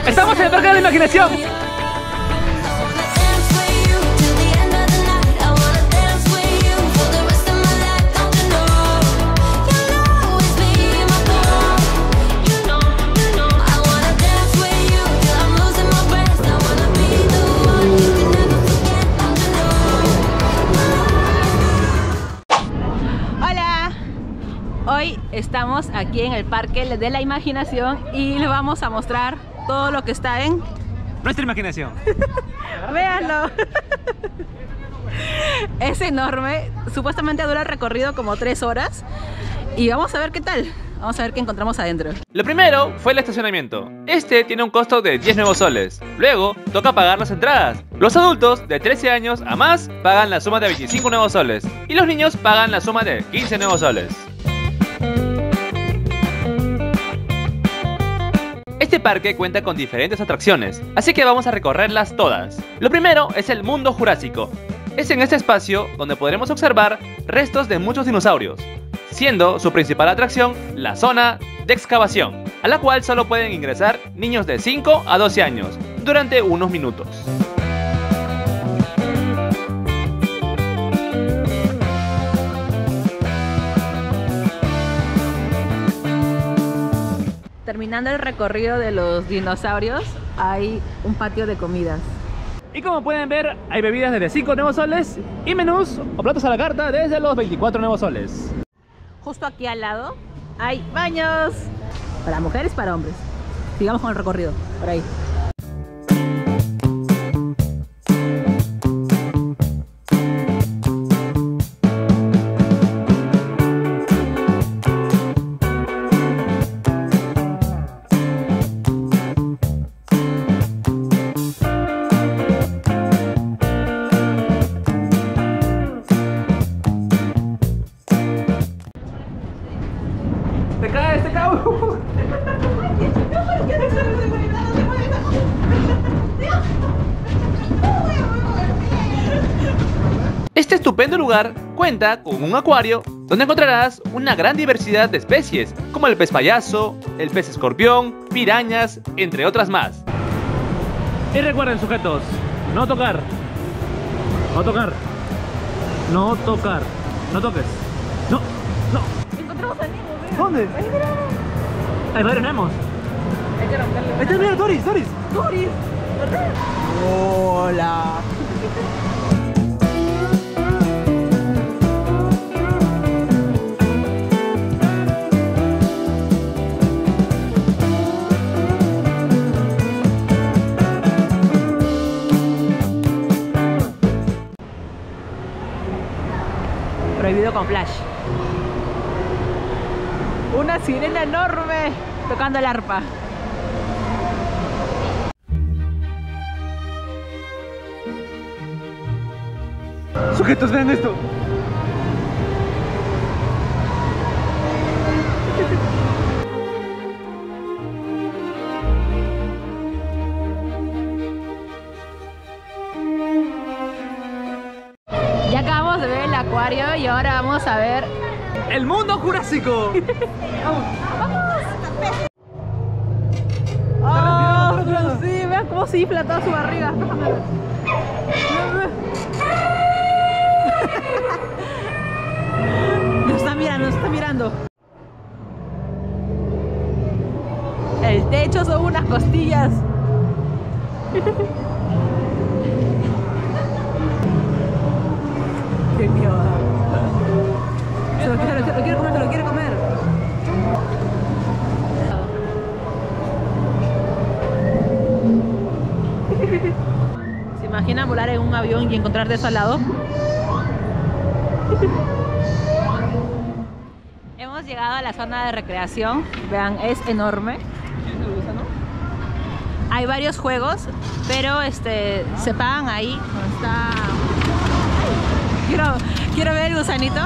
Estamos en el Parque de la Imaginación. Hoy estamos aquí en el Parque de la Imaginación y les vamos a mostrar todo lo que está en nuestra imaginación. Véanlo. Es enorme, supuestamente dura el recorrido como 3 horas y vamos a ver qué tal. Vamos a ver qué encontramos adentro. Lo primero fue el estacionamiento. Este tiene un costo de 10 nuevos soles. Luego toca pagar las entradas. Los adultos de 13 años a más pagan la suma de 25 nuevos soles y los niños pagan la suma de 15 nuevos soles. Este parque cuenta con diferentes atracciones, así que vamos a recorrerlas todas. Lo primero es el mundo jurásico. Es en este espacio donde podremos observar restos de muchos dinosaurios, siendo su principal atracción la zona de excavación, a la cual solo pueden ingresar niños de 5 a 12 años durante unos minutos. Terminando el recorrido de los dinosaurios, hay un patio de comidas. Y como pueden ver, hay bebidas desde 5 nuevos soles y menús o platos a la carta desde los 24 nuevos soles. Justo aquí al lado hay baños para mujeres y para hombres. Sigamos con el recorrido, por ahí. Te cae. Este estupendo lugar cuenta con un acuario donde encontrarás una gran diversidad de especies, como el pez payaso, el pez escorpión, pirañas, entre otras más. Y recuerden, sujetos, no tocar, no tocar, no tocar, no toques, no. Encontramos a Nemo, mira. ¿Dónde? Ahí, mira. Ahí lo tenemos. Hay que romperle. Ahí está, mira, Doris. Doris. Hola. Prohibido con flash. Una sirena enorme tocando el arpa. Sujetos, vean esto. Ya acabamos de ver el acuario y ahora vamos a ver ¡el mundo jurásico! ¡oh! Sí, vean cómo se infla toda su barriga. Nos está mirando. El techo son unas costillas. Qué miedo. Se lo quiere comer. ¿Se imaginan volar en un avión y encontrarte eso al lado? Hemos llegado a la zona de recreación. Vean, es enorme. Hay varios juegos, pero se pagan ahí. Está... Quiero ver el gusanito.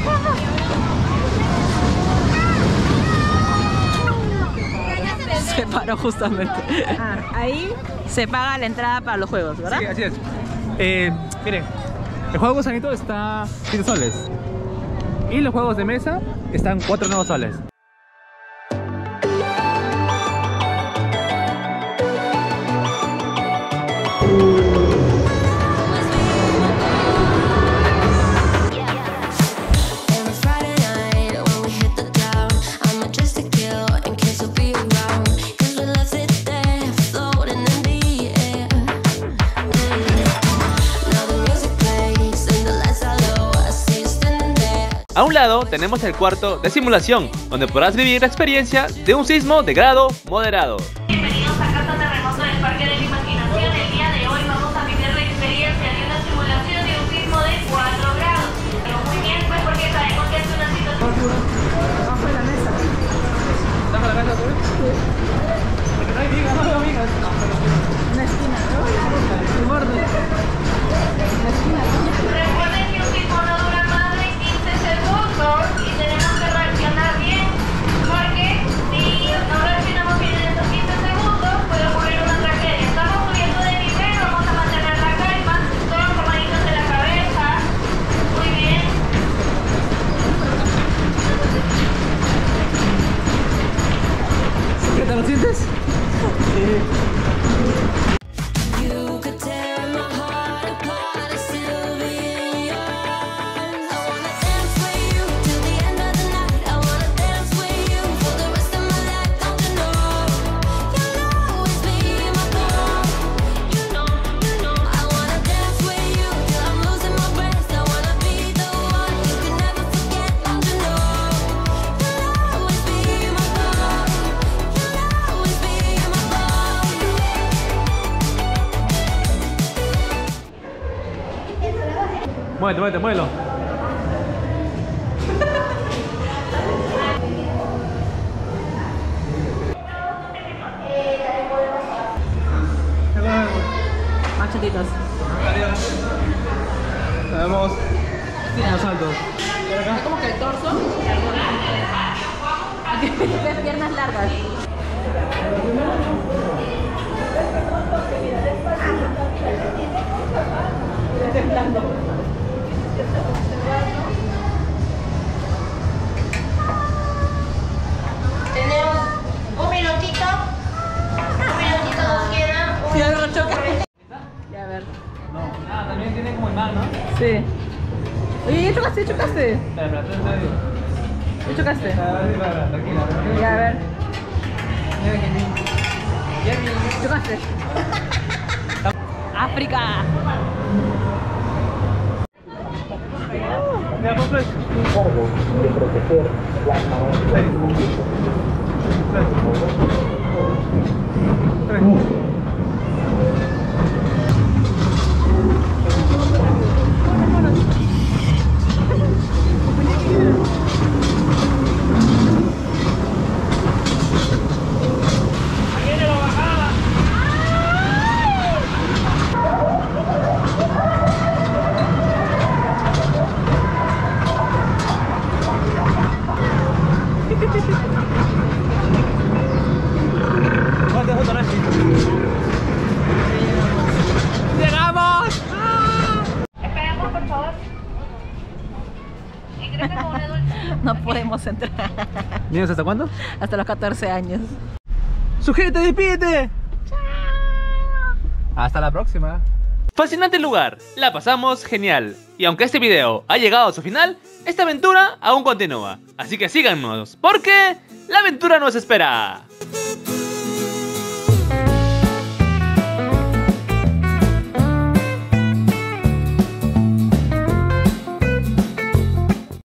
Se paró justamente. Ahí se paga la entrada para los juegos, ¿verdad? Sí, así es. Miren, el juego gusanito está 7 soles. Y los juegos de mesa están 4 nuevos soles. A un lado tenemos el cuarto de simulación, donde podrás vivir la experiencia de un sismo de grado moderado. Bienvenidos a Casa Terremoto del Parque de la Imaginación. El día de hoy vamos a vivir la experiencia de una simulación de un sismo de 4 grados. Pero muy bien, pues porque sabemos que es una situación... Abajo de la mesa. ¿Estás a la mesa tú? Sí. Porque no hay vigas, no veo vigas. Una esquina, ¿no? El borde. La esquina. Recuerden que un sismo no dura más de 15 segundos y tenemos que reaccionar bien, porque si no reaccionamos bien en esos 15 segundos puede ocurrir una tragedia. Estamos subiendo de nivel, vamos a mantener la calma, todos con manitos de la cabeza. Muy bien. ¿Qué te lo sientes? Sí. Muévete, muévelo. Machetitos. Vemos los saltos. Es como que el torso. Ves piernas largas. Tenemos un minutito nos queda. Ya no choca. Ya, a ver. No, nada, también tiene como imán, ¿no? Sí. Oye, ya chocaste, chocaste. Espera, Ya chocaste. tranquila. Ya, a ver. Chocaste. África. Mira, pues. Cargo de proteger las ¡Llegamos! Esperamos, por favor. Ingrese con un adulto. No podemos entrar. ¿Niños hasta cuándo? Hasta los 14 años. ¡Sujétate, despídete! Hasta la próxima. Fascinante lugar, la pasamos genial. Y aunque este video ha llegado a su final, esta aventura aún continúa. Así que síganos, porque la aventura nos espera.